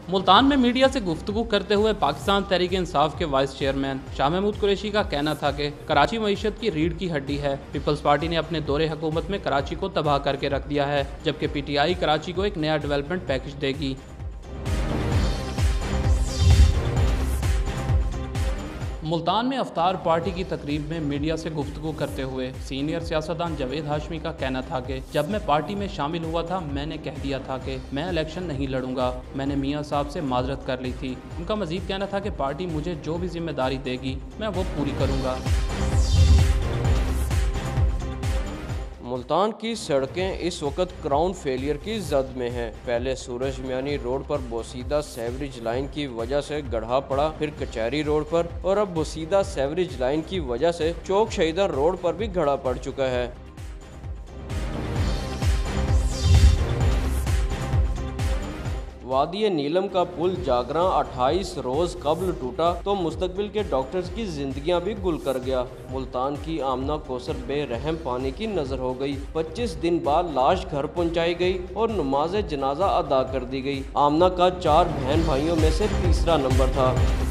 मुल्तान में मीडिया से गुफ्तगू करते हुए पाकिस्तान तहरीक इंसाफ के वाइस चेयरमैन शाह महमूद कुरैशी का कहना था कि कराची मईशत की रीढ़ की हड्डी है। पीपल्स पार्टी ने अपने दौरे हुकूमत में कराची को तबाह करके रख दिया है, जबकि पीटीआई कराची को एक नया डेवलपमेंट पैकेज देगी। मुल्तान में अफ्तार पार्टी की तकरीब में मीडिया से गुफ्तगू करते हुए सीनियर सियासतदान जावेद हाशमी का कहना था कि जब मैं पार्टी में शामिल हुआ था मैंने कह दिया था कि मैं इलेक्शन नहीं लड़ूंगा। मैंने मियां साहब से माजरत कर ली थी। उनका मजीद कहना था कि पार्टी मुझे जो भी जिम्मेदारी देगी मैं वो पूरी करूँगा। मुल्तान की सड़कें इस वक्त क्राउन फेलियर की जद में हैं। पहले सूरज मियानी रोड पर बोसीदा सेवरेज लाइन की वजह से गड्ढा पड़ा, फिर कचहरी रोड पर और अब बोसीदा सेवरेज लाइन की वजह से चौक शहीदा रोड पर भी गड्ढा पड़ चुका है। वादी नीलम का पुल जागरा 28 रोज कबल टूटा तो मुस्तकबिल के डॉक्टर्स की जिंदगियां भी गुल कर गया। मुल्तान की आमना कौसर बेरहम पानी की नजर हो गई। 25 दिन बाद लाश घर पहुंचाई गई और नमाज जनाजा अदा कर दी गई। आमना का 4 बहन भाइयों में से तीसरा नंबर था।